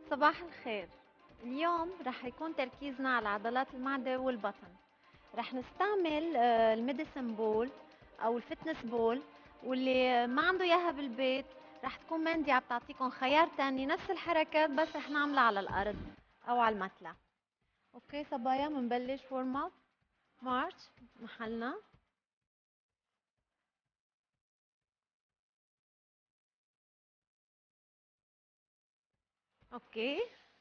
صباح الخير. اليوم رح يكون تركيزنا على عضلات المعدة والبطن. رح نستعمل الميديسن بول او الفتنس بول، واللي ما عنده اياها بالبيت رح تكون مندي عم تعطيكم خيار تاني نفس الحركات بس رح نعملها على الارض او على المتلة. اوكي صبايا، بنبلش ورم اب. مارش محلنا. اوكي،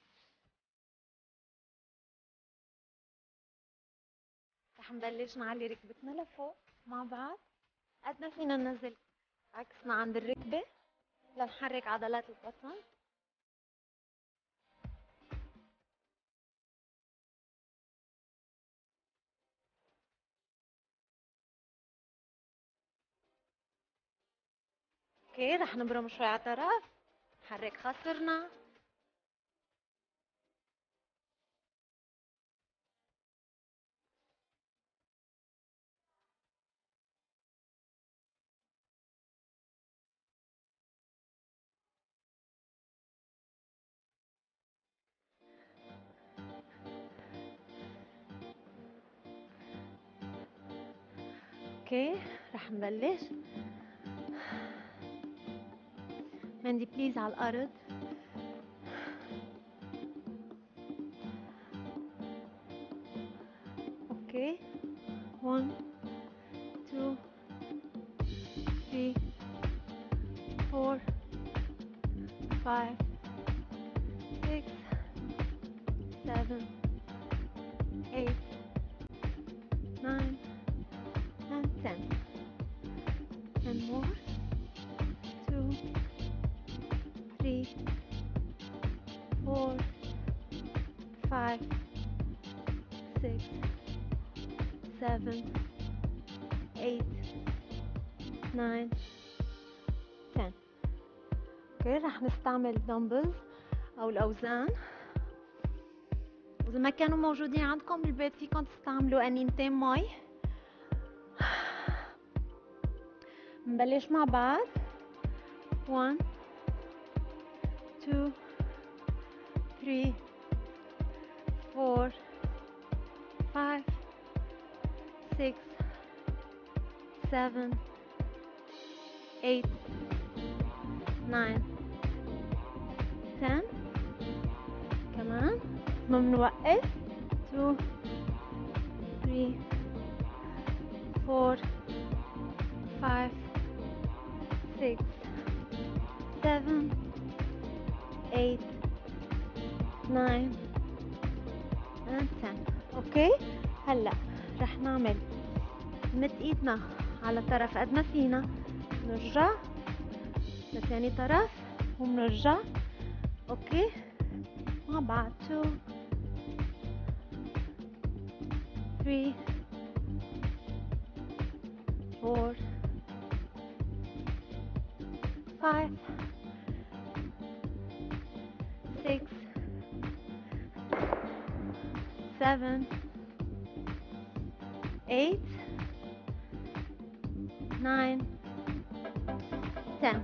رح نبلش نعلي ركبتنا لفوق مع بعض قد ما فينا ننزل عكسنا عند الركبة لنحرك عضلات البطن. اوكي، رح نبرم شوي على طرف، نحرك خصرنا. اوكي، رح نبلش. مندي بليز على الارض. اوكي، 1 2 3 4 5 6 7 8 9 and 10. And more. 2 3 4 5 6 7 8 9 10. اوكي، رح نستعمل دمبلز او الاوزان. اذا ما كانوا موجودين عندكم بالبيت فيكم تستعملوا انينتين مي. نبلش مع بعض. 1 2 3 4 5 6 7 8 9 10. كمان ما بنوقف. 2 3 4 5 6 7 8 9 and 10. اوكي، هلا رح نعمل نمد ايدنا على طرف قد ما فينا، نرجع لثاني طرف وبنرجع. اوكي مع بعض. 2 3 4 5 6 7 8 9 10.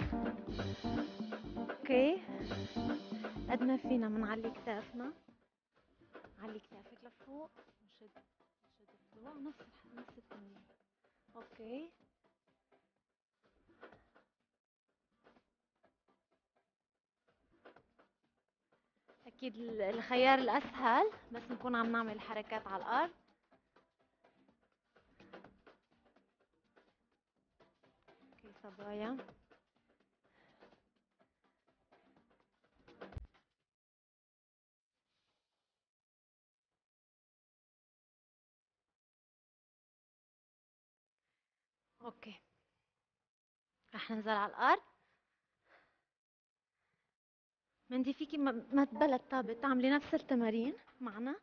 اوكي، قد ما فينا بنعلي كتافنا. علي كتافك لفوق ونشد الضلوع نفس التمرين. اوكي، اكيد الخيار الاسهل بس نكون عم نعمل حركات على الارض. اوكي صبايا. اوكي، رح ننزل على الارض. مندي فيكي ما تبلد طابت تعملي نفس التمارين معنا.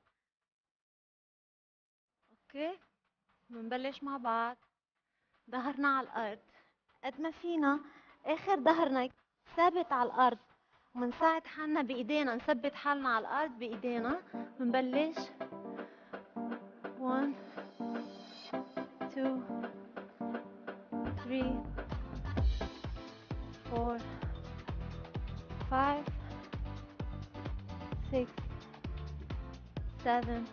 اوكي، بنبلش مع بعض. ظهرنا على الارض قد ما فينا، اخر ظهرنا ثابت على الارض، ومنساعد حالنا بايدينا، نثبت حالنا على الارض بايدينا. بنبلش. 1 2 3 4 5 7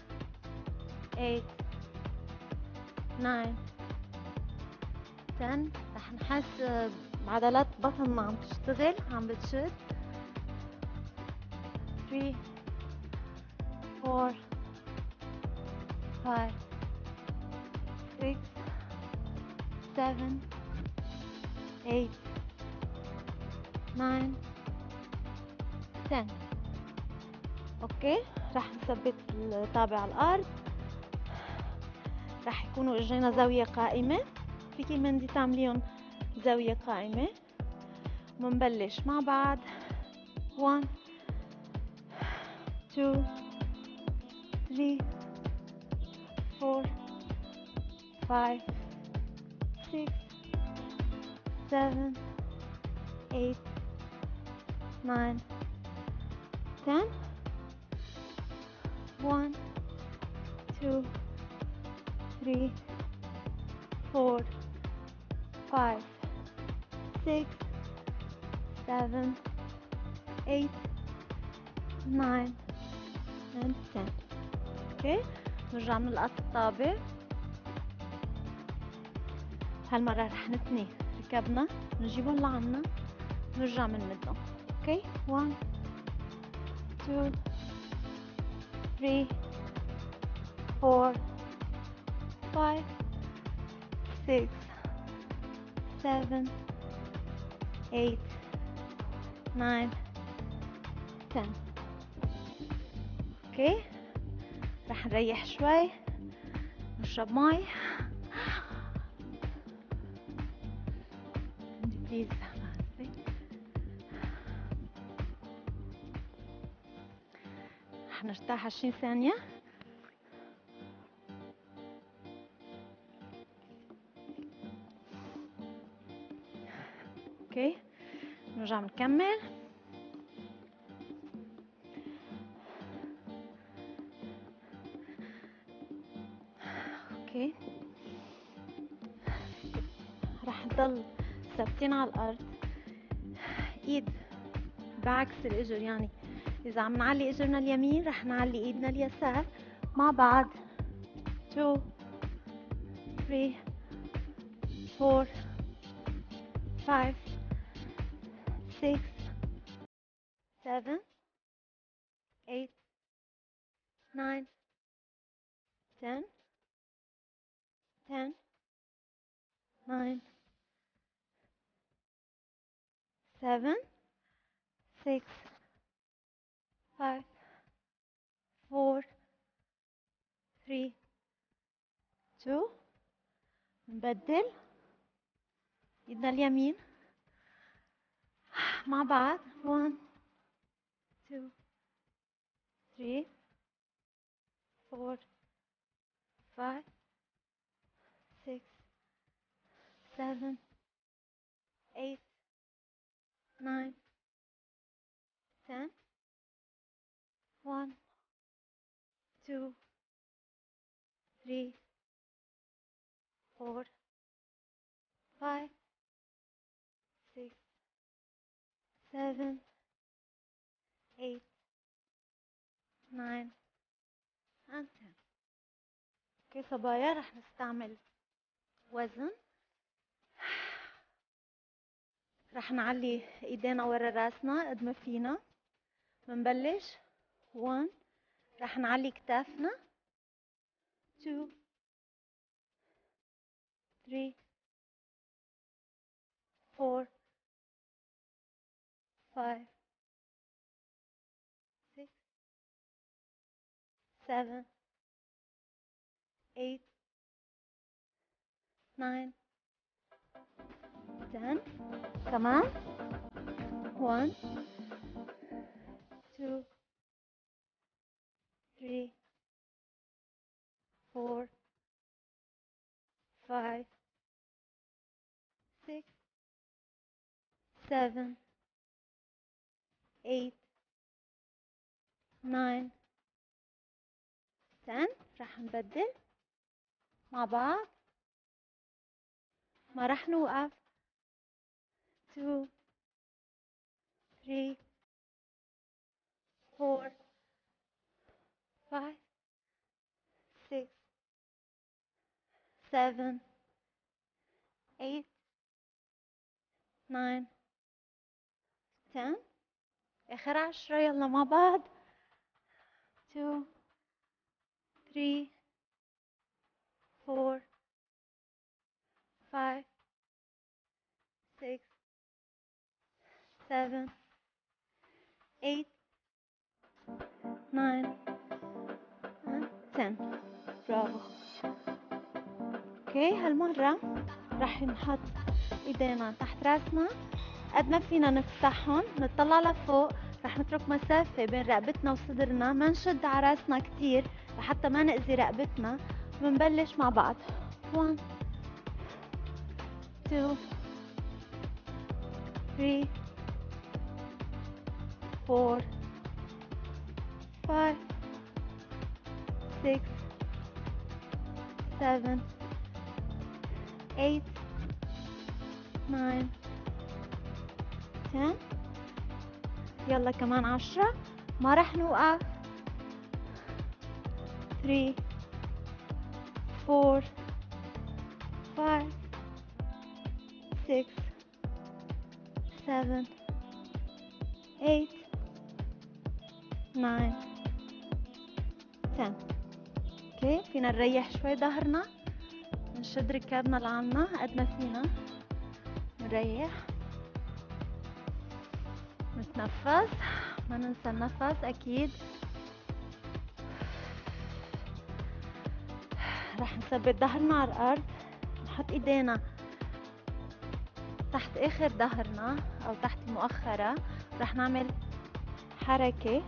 8 9 10. رح نحس بعضلات بطننا عم تشتغل، عم بتشد. 3 4 5 6 7 8 9 10. اوكي، رح نثبت التابع على الارض. رح يكونوا اجرينا زاوية قائمة، فيكي مندي تعمليهم زاوية قائمة. منبلش مع بعض. 1 2 3 4 5 6 7 8 9 10. 1 2 3 4 5 6 7 8 9 and 10. اوكي، نرجع نلقط الطابع. هالمرة رح نثني ركبنا، نجيبهم لعنا، نرجع بنمدهم. اوكي، 1 2 3 4 5 6 7 8 9 10. اوكي، رح نريح شوي، نشرب مي. بليز رح نرتاح 20 ثانية. اوكي، نرجع نكمل. اوكي، رح نضل ثابتين على الارض، ايد بعكس الاجر. يعني اذا عم نعلي اجرنا اليمين رح نعلي ايدنا اليسار مع بعض. 2 3 4 5 6 7 8 9 10 10 9 7 6 5 4 3 2. نبدل ايدنا اليمين مع بعض. 1 2 3 4 5 6 7 8 9 10. 1 2 3 4 5 6 7 8 9 and 10. اوكي صبايا، رح نستعمل وزن. رح نعلي ايدينا ورا راسنا قد ما فينا. بنبلش 1. رح نعلي كتافنا. 2 3 4 5 6 7 8 9 10. كمان 1 2 3 4 5 6 7 8 9 10. رح نبدل مع بعض، ما رح نوقف. 2 3 4 5 6 7 8 9 10. آخر 10. يلا مع بعض. 2 3 4 5 6 7 8 9 10. برافو. اوكي، هالمرة رح نحط ايدينا تحت راسنا قد ما فينا، نفتحهم نطلع لفوق. رح نترك مسافة بين رقبتنا وصدرنا، ما نشد على راسنا كتير لحتى ما نأذي رقبتنا. بنبلش مع بعض. 1 2 3 4 5 6 7 8 9 10. يلا كمان 10. ما رح نوقف. 3 4 5 6 7 8 9 10. اوكي، فينا نريح شوي ظهرنا، نشد ركابنا لعنا قد ما فينا، نريح، نتنفس، ما ننسى النفس اكيد. رح نثبت ظهرنا على الارض، نحط ايدينا تحت اخر ظهرنا او تحت المؤخرة. رح نعمل حركة.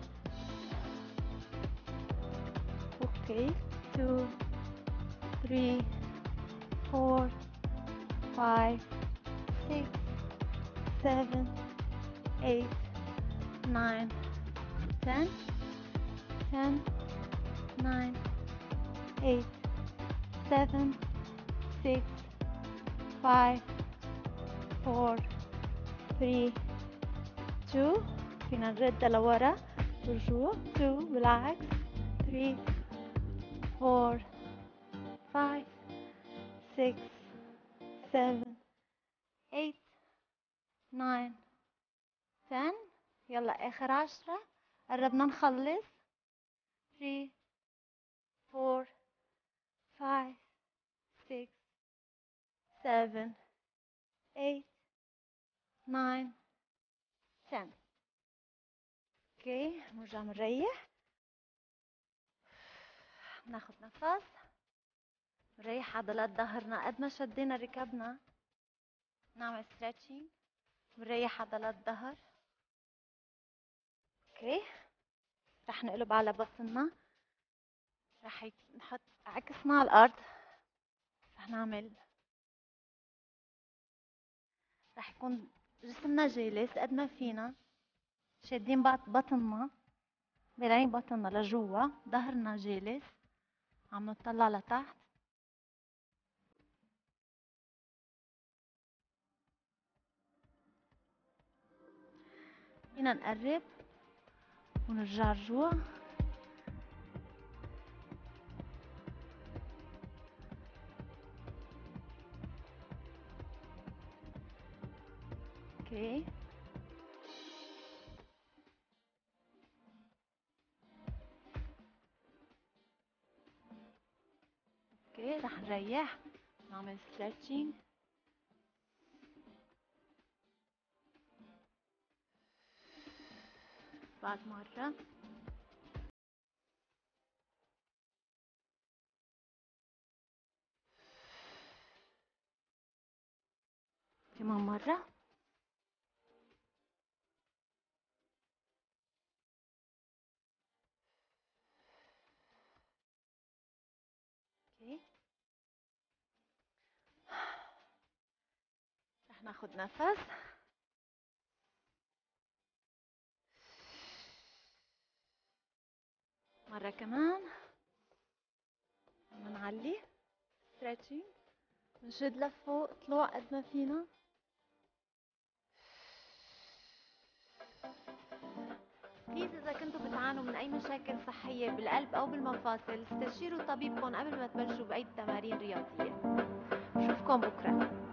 اوكي، 2 3 4 5 6 7 8 9 10 10 9 8 7 6 5 4 3 2. فينا نرد لورا، رجوع 2 بالعكس. 3 4 5 6 7 8 9 10. يلا آخر 10. قربنا نخلص. 3 4 5 6 7 8 9 10. اوكي، نرجع نريح، ناخد نفس، نريح عضلات ظهرنا قد ما شدينا ركبنا. نعمل ستريتشنج، نريح عضلات ظهر. اوكي، رح نقلب على بطننا، رح نحط عكسنا على الارض. رح نعمل، رح يكون جسمنا جالس قد ما فينا، شادين بطننا، بلاين بطننا لجوا، ظهرنا جالس، عم نطلع لتحت. فينا نقرب ونرجع رجوع. اوكي، اوكي، رح نريح، نعمل ستريتشنج. بعد مرة. كمان مرة. اوكي، رح ناخد نفس. مرة كمان. نعلي ستريتشنج، نشد لفوق، طلوع قد ما فينا. بليز إذا كنتوا بتعانوا من أي مشاكل صحية بالقلب أو بالمفاصل استشيروا طبيبكم قبل ما تبلشوا بأي تمارين رياضية. بشوفكم بكرة.